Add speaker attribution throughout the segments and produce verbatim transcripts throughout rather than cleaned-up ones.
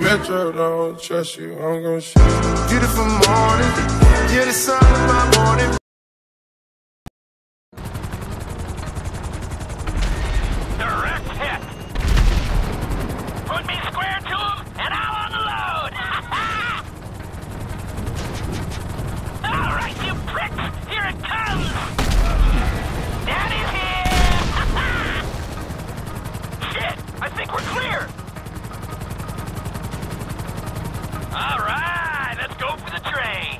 Speaker 1: Metro don't trust you, I'm gon' shoot you.
Speaker 2: Beautiful morning, you're the sun of my morning.
Speaker 3: Direct hit. Put me square to him, and I'll unload. All right, you pricks, here it comes. Daddy's here. Shit, I think we're clear. All right, let's go for the train.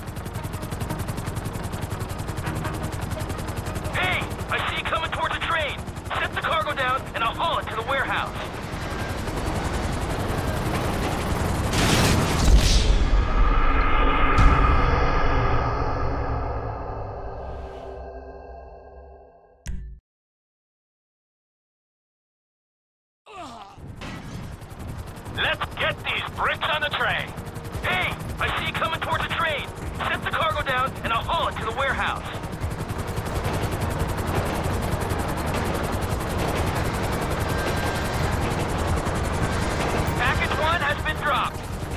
Speaker 3: Hey, I see you coming towards the train. Set the cargo down, and I'll haul it to the warehouse. Let's get these bricks on the train. Hey, I see you coming towards the train. Set the cargo down, and I'll haul it to the warehouse. Package one has been dropped.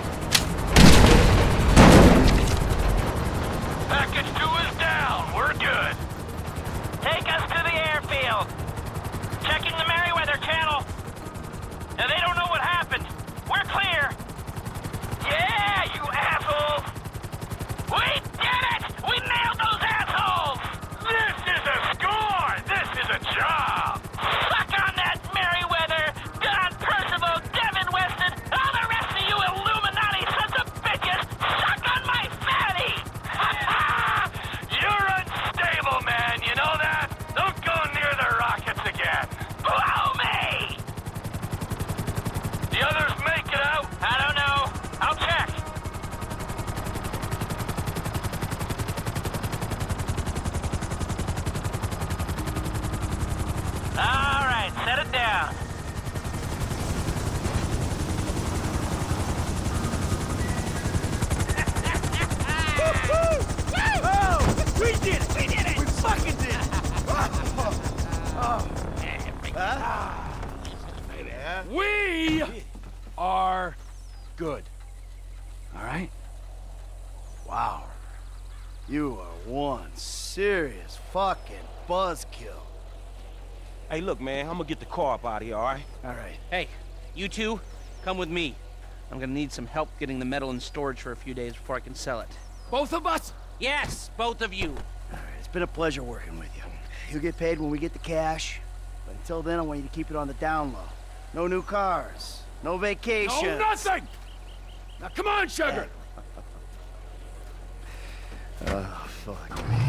Speaker 3: Package two is down. We're good. Take us to the airfield. Checking the Merryweather channel. Now, they don't know what happened. We're clear. Yeah, you assholes. We did it! We nailed those assholes! This is a score! This is a job! Suck on that, Merryweather! Don Percival, Devin Weston, all the rest of you Illuminati sons of bitches! Suck on my fatty! You're unstable, man, you know that? Don't go near the rockets again! Blow me! The others make it out? I don't know. I'll check. All right, set it down.
Speaker 2: Oh, we did it! We did it! We fucking did it! Oh. Huh? Yeah.
Speaker 4: We are good. All right?
Speaker 2: Wow. You are one serious fucking buzzkill.
Speaker 5: Hey, look, man, I'm gonna get the car up out of here, all right?
Speaker 2: All right.
Speaker 6: Hey, you two, come with me. I'm gonna need some help getting the metal in storage for a few days before I can sell it.
Speaker 4: Both of us?
Speaker 6: Yes, both of you.
Speaker 2: All right. It's been a pleasure working with you. You'll get paid when we get the cash. But until then, I want you to keep it on the down low. No new cars. No vacations.
Speaker 4: No, nothing! Now, come on, sugar!
Speaker 2: Oh, fuck me.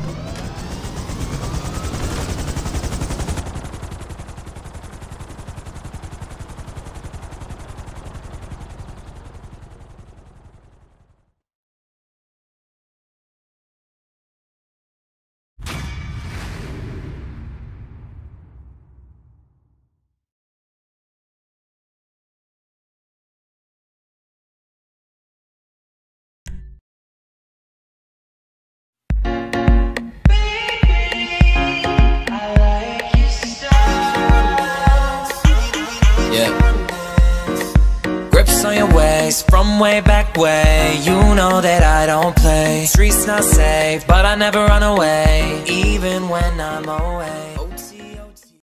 Speaker 7: On your ways from way back way, you know that I don't play. Streets not safe, but I never run away, even when I'm away.